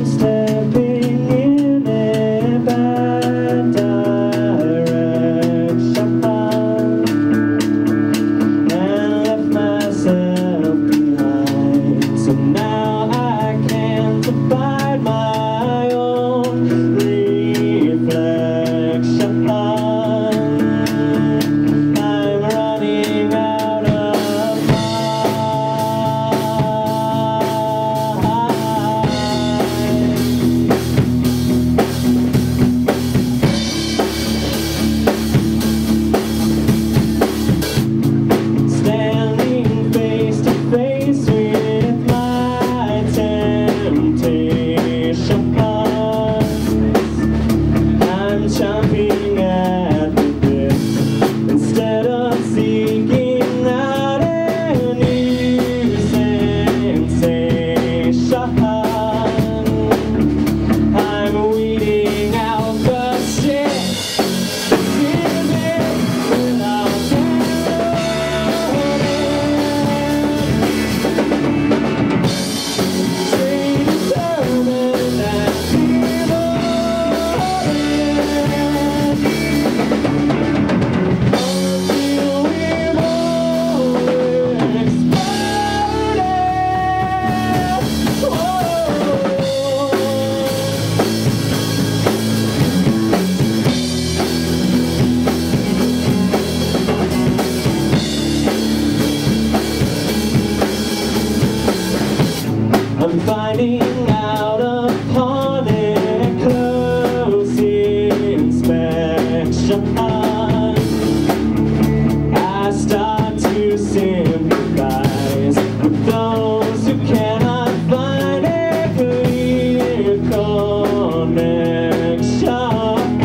stepping in a bad direction and left myself behind. So now I can't abide my own reflection. I'm running out of standing face to face with my temptation. I'm chomping at the bit instead of seeking out a new sensation. I'm weeding out the shit without stay determined and until we've all exploded. I'm finding out upon a close inspection. I start to sympathize with those who cannot find a clear connection.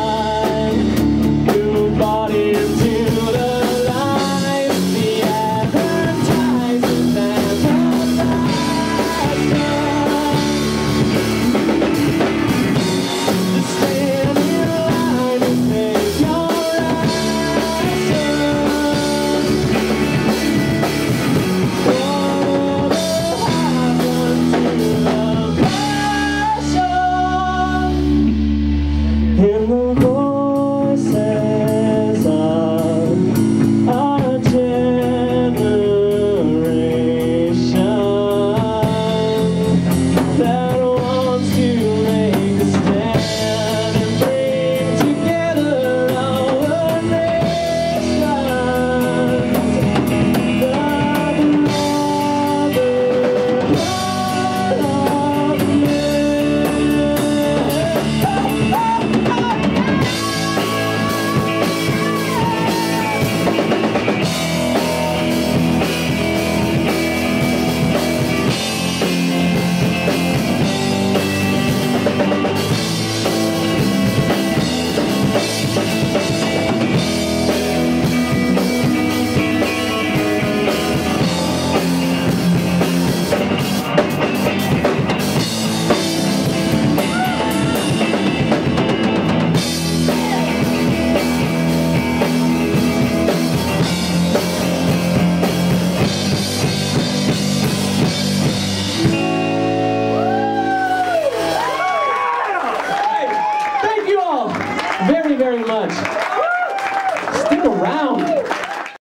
Who bought into the lies, the advertising and the stand in line and make your answer. Whatever happened to the passion in the voices of our generation that wants to make a stand and bring together our nations. The brotherhood of Thank you all very, very much. Stick around.